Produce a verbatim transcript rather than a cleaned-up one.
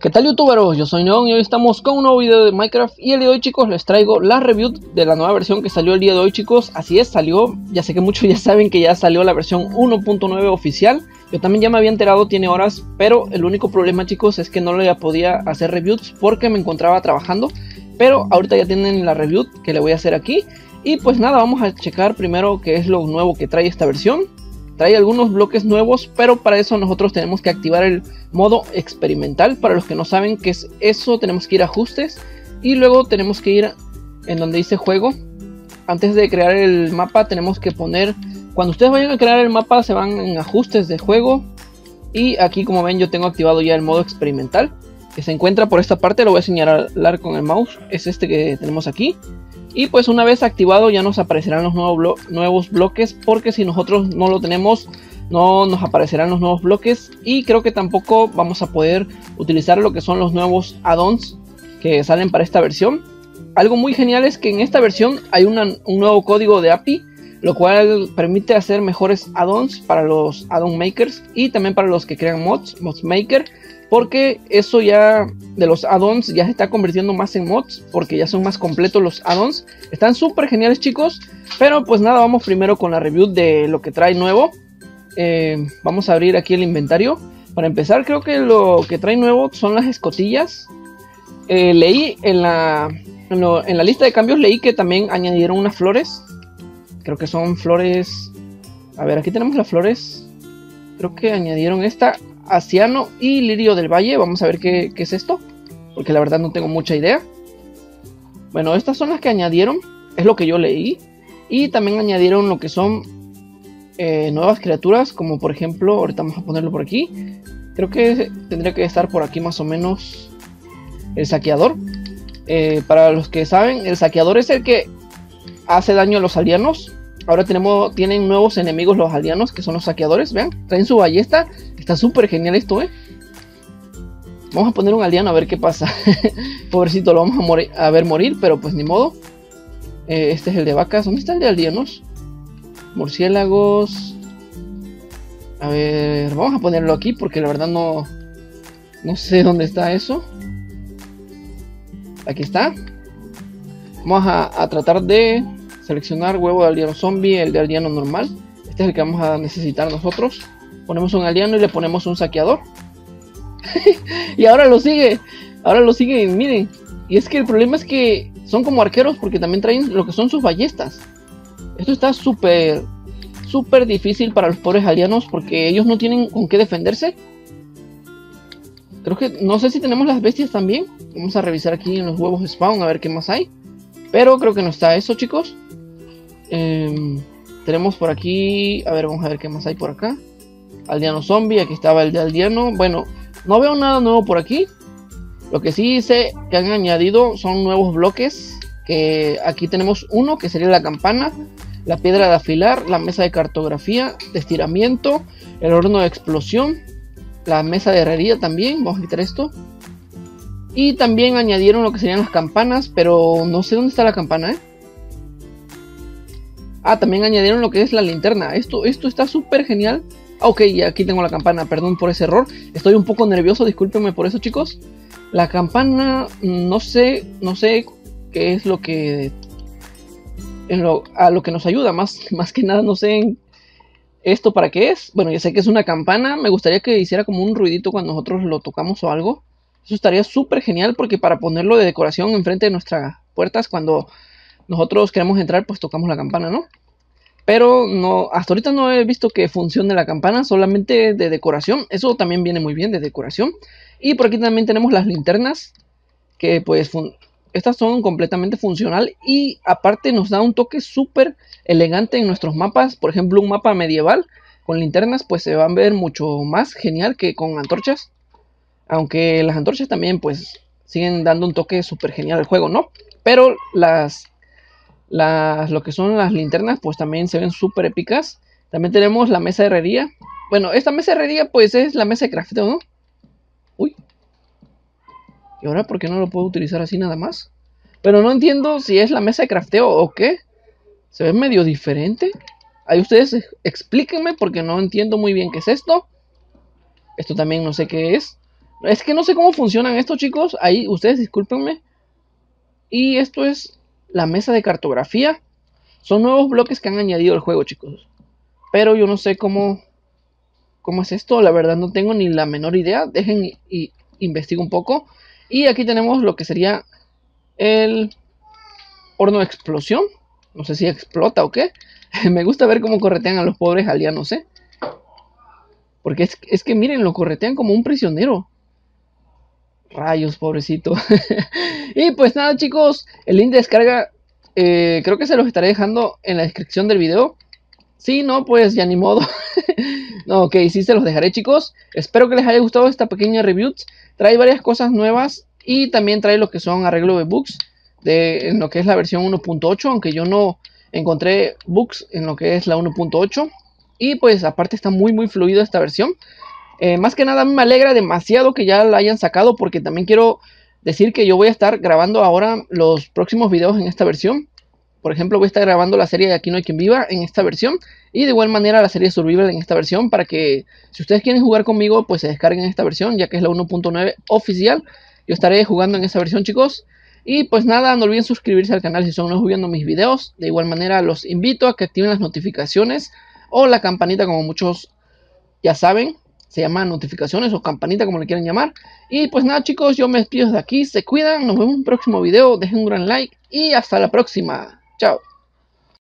¿Qué tal, youtuberos? Yo soy Neon y hoy estamos con un nuevo video de Minecraft. Y el día de hoy, chicos, les traigo la review de la nueva versión que salió el día de hoy, chicos. Así es, salió, ya sé que muchos ya saben que ya salió la versión uno punto nueve oficial. Yo también ya me había enterado, tiene horas, pero el único problema, chicos, es que no le podía hacer reviews porque me encontraba trabajando. Pero ahorita ya tienen la review que le voy a hacer aquí. Y pues nada, vamos a checar primero qué es lo nuevo que trae esta versión. Trae algunos bloques nuevos, pero para eso nosotros tenemos que activar el modo experimental. Para los que no saben qué es eso, tenemos que ir a ajustes y luego tenemos que ir en donde dice juego. Antes de crear el mapa tenemos que poner, cuando ustedes vayan a crear el mapa se van en ajustes de juego, y aquí, como ven, yo tengo activado ya el modo experimental, que se encuentra por esta parte. Lo voy a señalar con el mouse, es este que tenemos aquí. Y pues una vez activado ya nos aparecerán los nuevos, blo nuevos bloques, porque si nosotros no lo tenemos no nos aparecerán los nuevos bloques. Y creo que tampoco vamos a poder utilizar lo que son los nuevos add-ons que salen para esta versión. Algo muy genial es que en esta versión hay una, un nuevo código de A P I, lo cual permite hacer mejores add-ons para los add-on makers y también para los que crean mods, mods maker. Porque eso ya de los add-ons ya se está convirtiendo más en mods, porque ya son más completos los add-ons. Están súper geniales, chicos. Pero pues nada, vamos primero con la review de lo que trae nuevo. Eh, vamos a abrir aquí el inventario. Para empezar, creo que lo que trae nuevo son las escotillas. Eh, leí en la, en, lo, en la lista de cambios, leí que también añadieron unas flores. Creo que son flores... A ver, aquí tenemos las flores. Creo que añadieron esta... Asiano y Lirio del Valle. Vamos a ver qué, qué es esto, porque la verdad no tengo mucha idea. Bueno, estas son las que añadieron, es lo que yo leí. Y también añadieron lo que son eh, nuevas criaturas, como por ejemplo, ahorita vamos a ponerlo por aquí. Creo que tendría que estar por aquí más o menos el saqueador. eh, Para los que saben, el saqueador es el que hace daño a los aldeanos. Ahora tenemos, tienen nuevos enemigos los aldeanos, que son los saqueadores. Vean, traen su ballesta. Está súper genial esto, eh. Vamos a poner un aldeano a ver qué pasa. Pobrecito, lo vamos a, morir, a ver morir, pero pues ni modo. eh, Este es el de vacas. ¿Dónde está el de aldeanos? Murciélagos. A ver, vamos a ponerlo aquí porque la verdad no No sé dónde está eso. Aquí está. Vamos a, a tratar de seleccionar huevo de aldeano zombie, el de aldeano normal. Este es el que vamos a necesitar nosotros. Ponemos un aldeano y le ponemos un saqueador. Y ahora lo sigue. Ahora lo sigue, miren. Y es que el problema es que son como arqueros, porque también traen lo que son sus ballestas. Esto está súper, súper difícil para los pobres aldeanos, porque ellos no tienen con qué defenderse. Creo que, no sé si tenemos las bestias también. Vamos a revisar aquí en los huevos spawn a ver qué más hay. Pero creo que no está eso, chicos. Eh, tenemos por aquí... A ver, vamos a ver qué más hay por acá. Aldeano zombie, aquí estaba el de aldeano. Bueno, no veo nada nuevo por aquí. Lo que sí sé que han añadido son nuevos bloques. Que aquí tenemos uno, que sería la campana, la piedra de afilar, la mesa de cartografía, de estiramiento, el horno de explosión, la mesa de herrería también. Vamos a quitar esto. Y también añadieron lo que serían las campanas, pero no sé dónde está la campana, ¿eh? Ah, también añadieron lo que es la linterna. Esto, esto está súper genial. Ah, ok, y aquí tengo la campana. Perdón por ese error. Estoy un poco nervioso, discúlpenme por eso, chicos. La campana, no sé, no sé qué es lo que... En lo, a lo que nos ayuda, más, más que nada, no sé en esto para qué es. Bueno, ya sé que es una campana. Me gustaría que hiciera como un ruidito cuando nosotros lo tocamos o algo. Eso estaría súper genial, porque para ponerlo de decoración enfrente de nuestras puertas, cuando nosotros queremos entrar, pues tocamos la campana, ¿no? Pero no, hasta ahorita no he visto que funcione la campana, solamente de decoración. Eso también viene muy bien de decoración. Y por aquí también tenemos las linternas, que pues estas son completamente funcional. Y aparte nos da un toque súper elegante en nuestros mapas. Por ejemplo, un mapa medieval con linternas pues se va a ver mucho más genial que con antorchas. Aunque las antorchas también pues siguen dando un toque súper genial al juego, ¿no? Pero las, las, lo que son las linternas pues también se ven súper épicas. También tenemos la mesa de herrería. Bueno, esta mesa de herrería pues es la mesa de crafteo, ¿no? Uy. ¿Y ahora por qué no lo puedo utilizar así nada más? Pero no entiendo si es la mesa de crafteo o qué. Se ve medio diferente. Ahí ustedes explíquenme, porque no entiendo muy bien qué es esto. Esto también no sé qué es. Es que no sé cómo funcionan estos, chicos. Ahí, ustedes discúlpenme. Y esto es la mesa de cartografía. Son nuevos bloques que han añadido al juego, chicos. Pero yo no sé cómo, cómo es esto. La verdad no tengo ni la menor idea. Dejen y, y investigo un poco. Y aquí tenemos lo que sería el horno de explosión. No sé si explota o qué. Me gusta ver cómo corretean a los pobres aldeanos, ¿eh? Porque es, es que miren, lo corretean como un prisionero. Rayos, pobrecito. Y pues nada, chicos, el link de descarga eh, creo que se los estaré dejando en la descripción del video. Si no, pues ya ni modo. No, ok, sí se los dejaré, chicos. Espero que les haya gustado esta pequeña review. Trae varias cosas nuevas y también trae lo que son arreglo de bugs de, en lo que es la versión uno punto ocho, aunque yo no encontré bugs en lo que es la uno punto ocho. Y pues aparte está muy muy fluido esta versión. Eh, más que nada me alegra demasiado que ya la hayan sacado, porque también quiero decir que yo voy a estar grabando ahora los próximos videos en esta versión. Por ejemplo, voy a estar grabando la serie de Aquí no hay quien viva en esta versión, y de igual manera la serie Survival en esta versión, para que si ustedes quieren jugar conmigo, pues se descarguen esta versión, ya que es la uno punto nueve oficial. Yo estaré jugando en esta versión, chicos. Y pues nada, no olviden suscribirse al canal si son nuevos viendo mis videos. De igual manera los invito a que activen las notificaciones o la campanita, como muchos ya saben. Se llama notificaciones o campanita, como le quieran llamar. Y pues nada, chicos, yo me despido de aquí. Se cuidan, nos vemos en un próximo video. Dejen un gran like y hasta la próxima. Chao.